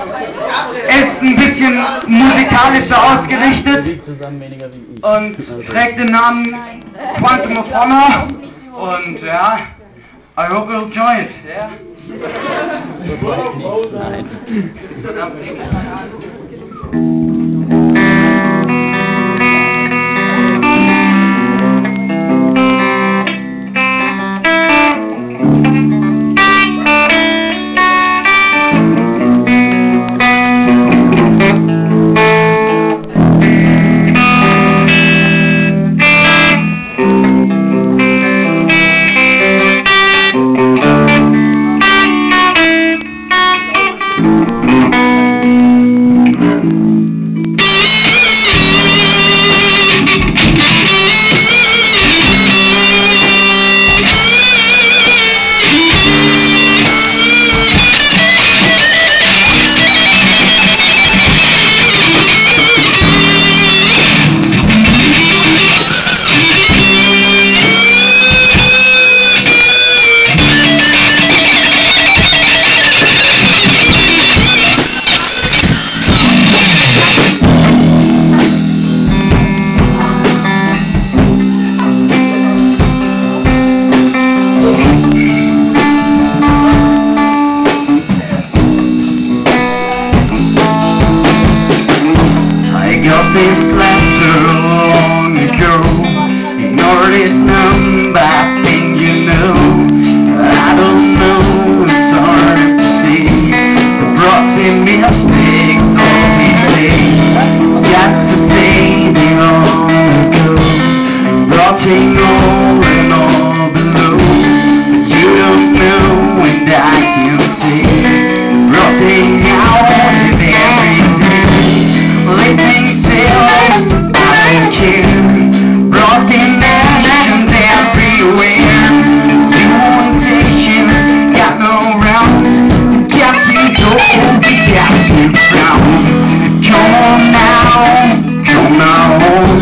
ist ein bisschen musikalischer ausgerichtet und trägt den Namen Quantum of Honor und ja, I hope you'll enjoy it. Yeah. This letter long ago, ignore this number, I think you know. I don't know, it's hard to see the broken mistakes all these days. Got to say they long ago, rotting all and all below. You don't know and I can see, rotting out and every day. Let me tell I don't care. Broken actions everywhere. Civilization got no round. Got to go, got to frown. Come on now, come on.